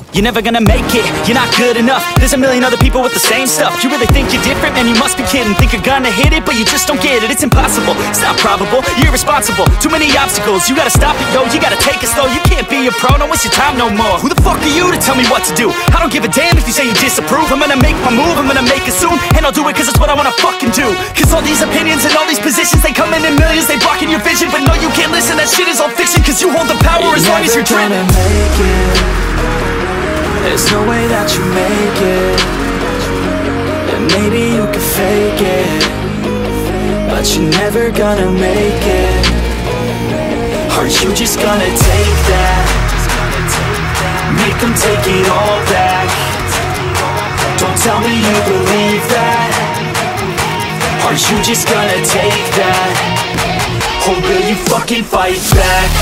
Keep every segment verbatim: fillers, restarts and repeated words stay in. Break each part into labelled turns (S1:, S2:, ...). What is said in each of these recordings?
S1: You're never gonna make it, you're not good enough. There's a million other people with the same stuff. You really think you're different? Man, you must be kidding. Think you're gonna hit it, but you just don't get it. It's impossible, it's not probable, you're irresponsible. Too many obstacles, you gotta stop it, yo. You gotta take it slow, you can't be a pro. Don't waste your time no more. Who the fuck are you to tell me what to do? I don't give a damn if you say you disapprove. I'm gonna make my move, I'm gonna make it soon. And I'll do it cause it's what I wanna fucking do. Cause all these opinions and all these positions, they come in in millions, they blocking your vision. But no, you can't listen, that shit is all fiction. Cause you hold the power you're as long as you're dreaming.
S2: Make it. There's no way that you make it. And maybe you can fake it, but you're never gonna make it. Are you just gonna take that? Make them take it all back. Don't tell me you believe that. Are you just gonna take that? Or will you fucking fight back?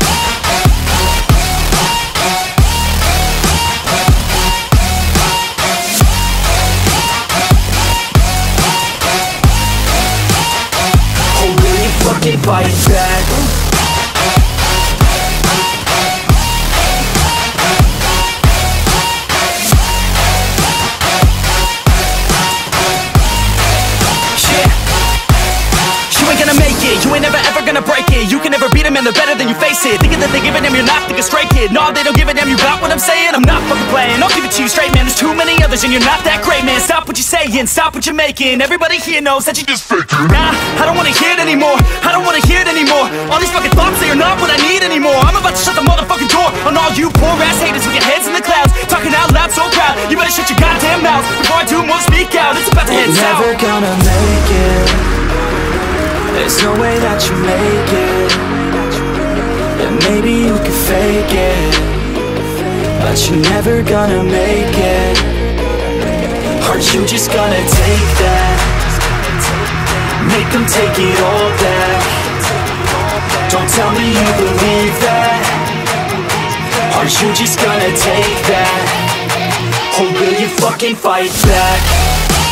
S2: Fucking fight back. Yeah. You ain't gonna make it, you ain't never ever gonna break it. You can never beat them and they're better than you, face it. Thinking that they give a damn, you're not, think a straight kid. No, they don't give a damn, you got what I'm saying? I'm not fucking playing, I'll give it to you straight, man. There's too many others and you're not that great, man. Stop what you're saying, stop what you're making. Everybody here knows that you just faking. Nah, I don't wanna hear it anymore, I don't wanna hear it anymore. All these fucking thoughts, they are not what I need anymore. I'm about to shut the motherfucking door on all you poor ass haters with your heads in the clouds, talking out loud so proud. You better shut your goddamn mouth before I do more speak out. It's about to head south. You're never gonna make it. There's no way that you make it. And maybe you can fake it, but you're never gonna make it. Are you just gonna take that? Make them take it all back. Don't tell me you believe that. Are you just gonna take that? Or will you fucking fight back?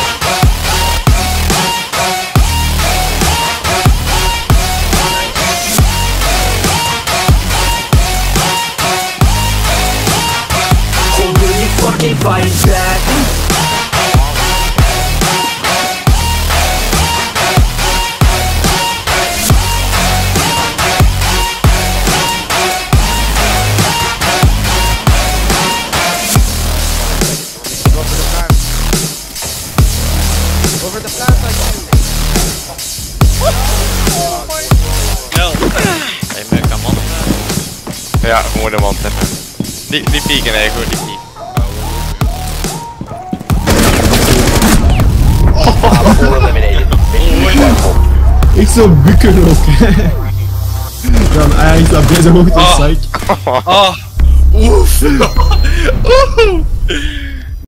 S2: Fucking fight back.
S3: Over the plant, I
S4: Ei myöskään monta. Ja muiden monta. Ni, ni piiken ei kun ni piiken.
S5: Ik zou bukken ook. Dan eigenlijk op deze hoogte, psych.
S4: Oh. Oef.